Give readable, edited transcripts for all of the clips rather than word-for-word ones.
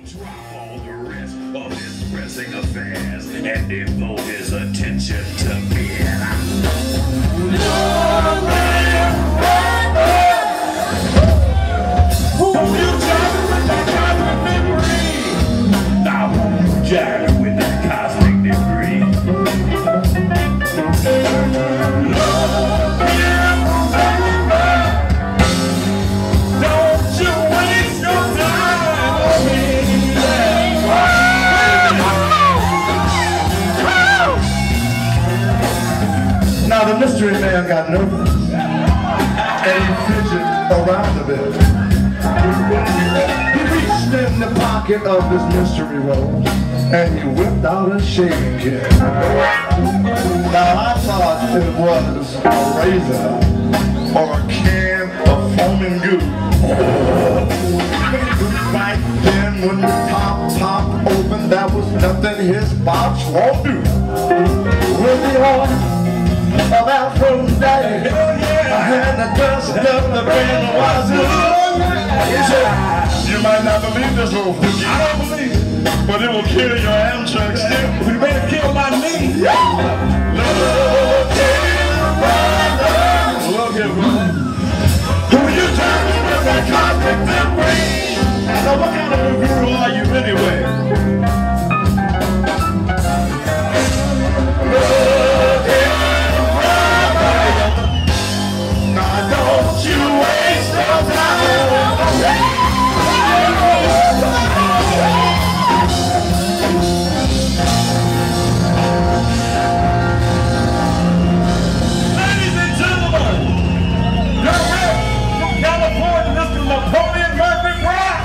Drop all the rest of his pressing affairs and devote his attention to me. Who you jiving with that cosmic debris? Now who you jiving with that cosmic debris? Don't you waste your time on me. Now the mystery man got nervous and he fidgeted around a bit. He reached in the pocket of his mystery robe and he whipped out a shaving kit. Now I thought it was a razor or a can of foaming goo. Right then when the top popped open, there was nothing his box won't do. With the order of Aphrodite, I had the dust of the brain wazoo. He said, you might not believe this little fooky. I don't believe it, but it will kill your Amtrak stick. You better kill my knee. Look here, brother. Who you turning with that cosmic debris? So what kind of a guru are you anyway? Don't you waste your time. Ladies and gentlemen, direct from California, Mr. Napoleon Murphy Brock.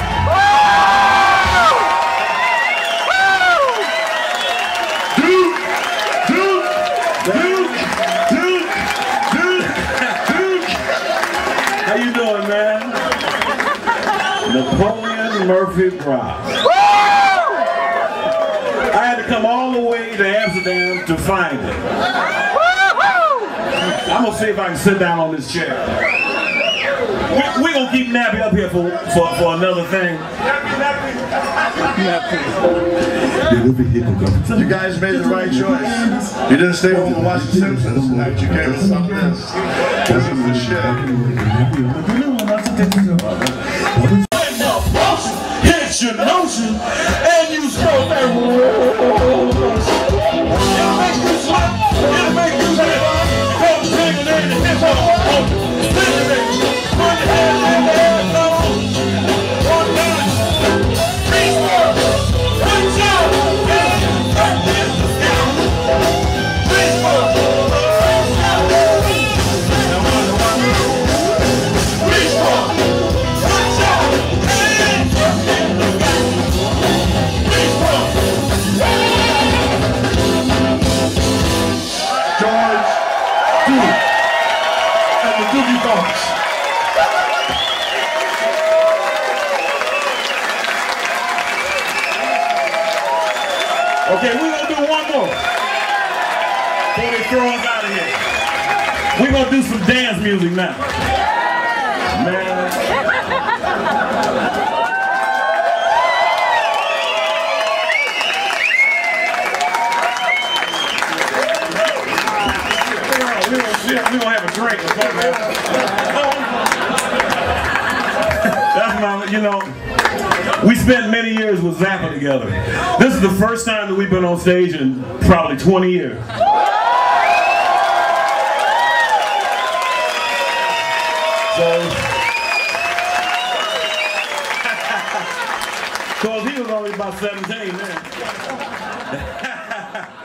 Duke. How you doing, man? Napoleon Murphy Brock. I had to come all the way to Amsterdam to find it. I'm gonna see if I can sit down on this chair. We're gonna keep Nappy up here for another thing. You guys made the right choice. You didn't stay home and watch The Simpsons tonight. You came to something else. This is the shit. Hits your notion, and you spoke that it'll make you smile, it'll make you say, come singing in the hip hop, stimulate, put your hands in the air, come on, one time, reach for, reach out, and practice the skill, reach for, reach out, reach for, reach out, and George, Duke, and the Doogie Dogs. Okay, we're gonna do one more before they throw us out of here. We're gonna do some dance music now. Man. We're gonna have a drink or something. That's my, you know, we spent many years with Zappa together. This is the first time that we've been on stage in probably 20 years. So, because he was only about 17 then.